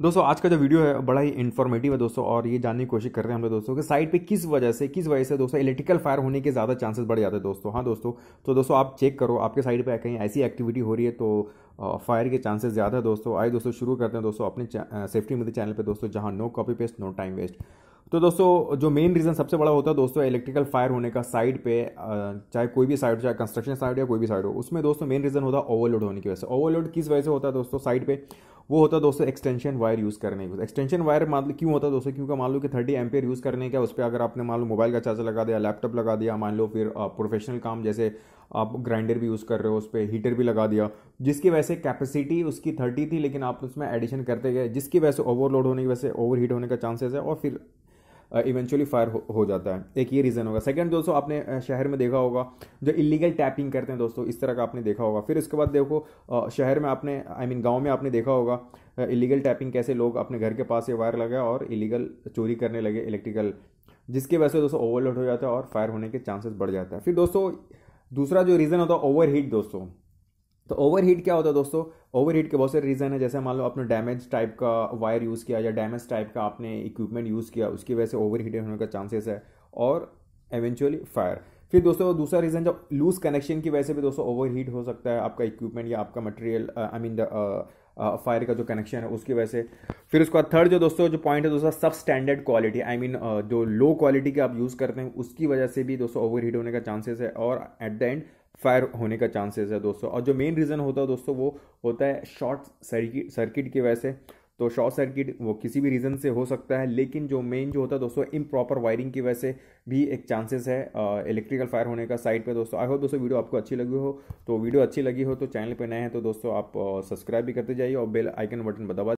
दोस्तों आज का जो वीडियो है बड़ा ही इन्फॉर्मेटिव है दोस्तों। और ये जानने की कोशिश कर रहे हैं हम लोग दोस्तों कि साइट पे किस वजह से दोस्तों इलेक्ट्रिकल फायर होने के ज़्यादा चांसेस बढ़ जाते हैं दोस्तों। हाँ दोस्तों, तो दोस्तों आप चेक करो आपके साइड पे कहीं ऐसी एक्टिविटी हो रही है तो फायर के चांसेस ज़्यादा है दोस्तों। आइए दोस्तों शुरू करते हैं दोस्तों अपने सेफ्टी मित्र चैनल पे दोस्तों, जहाँ no copy paste no time waste. तो दोस्तों जो मेन रीज़न सबसे बड़ा होता है दोस्तों इलेक्ट्रिकल फायर होने का साइड पे, चाहे कोई भी साइड हो, चाहे कंस्ट्रक्शन साइड या कोई भी साइड हो, उसमें दोस्तों मेन रीज़न होता है ओवरलोड होने की वजह से। ओवरलोड किस वजह से होता है दोस्तों साइड पे? वो होता है दोस्तों एक्सटेंशन वायर यूज़ करने की। एक्सटेंशन वायर मान लो क्यों होता है दोस्तों, क्योंकि मान लो कि 30 एम्पियर यूज़ करने का, उस पर अगर आपने मान लो मोबाइल का चार्जर लगा दिया, लैपटॉप लगा दिया, मान लो फिर प्रोफेशनल काम जैसे आप ग्राइंडर भी यूज़ कर रहे हो, उस पर हीटर भी लगा दिया, जिसकी वजह से कैपेसिटी उसकी 30 थी लेकिन आप उसमें एडिशन करते गए, जिसकी वजह से ओवरलोड होने की वजह से ओवर हीट होने का चांसेस है और फिर इवेंचुअली फायर हो जाता है। एक ये रीज़न होगा। सेकंड दोस्तों आपने शहर में देखा होगा जो इलीगल टैपिंग करते हैं दोस्तों, इस तरह का आपने देखा होगा। फिर उसके बाद देखो शहर में आपने गांव में आपने देखा होगा इलीगल टैपिंग, कैसे लोग अपने घर के पास ये वायर लगाए और इलीगल चोरी करने लगे इलेक्ट्रिकल, जिसकी वजह से दोस्तों ओवरलोड हो जाता है और फायर होने के चांसेस बढ़ जाता है। फिर दोस्तों दूसरा जो रीज़न होता है ओवर हीट दोस्तों। तो ओवर हीट क्या होता है दोस्तों? ओवर हीट के बहुत सारे रीज़न है, जैसे मान लो आपने डैमेज टाइप का वायर यूज़ किया या डैमेज टाइप का आपने इक्विपमेंट यूज़ किया, उसकी वजह से ओवर हीट होने का चांसेस है और एवेंचुअली फायर। फिर दोस्तों दूसरा रीज़न जो लूज कनेक्शन की वजह से भी दोस्तों ओवर हीट हो सकता है आपका इक्विपमेंट या आपका मटेरियल, फायर का जो कनेक्शन है उसकी वजह से। फिर उसके बाद थर्ड जो दोस्तों जो पॉइंट है दोस्तों सब स्टैंडर्ड क्वालिटी, जो लो क्वालिटी के आप यूज़ करते हैं उसकी वजह से भी दोस्तों ओवर हीट होने का चांसेस है और एट द एंड फायर होने का चांसेस है दोस्तों। और जो मेन रीज़न होता है दोस्तों वो होता है शॉर्ट सर्किट की वजह से। तो शॉर्ट सर्किट वो किसी भी रीज़न से हो सकता है, लेकिन जो मेन जो होता है दोस्तों इम्प्रॉपर वायरिंग की वजह से भी एक चांसेस है इलेक्ट्रिकल फायर होने का साइड पे दोस्तों। आई होप दोस्तों वीडियो आपको अच्छी लगी हो, तो वीडियो अच्छी लगी हो तो चैनल पे नए हैं तो दोस्तों आप सब्सक्राइब भी करते जाइए और बेल आइकन बटन दबा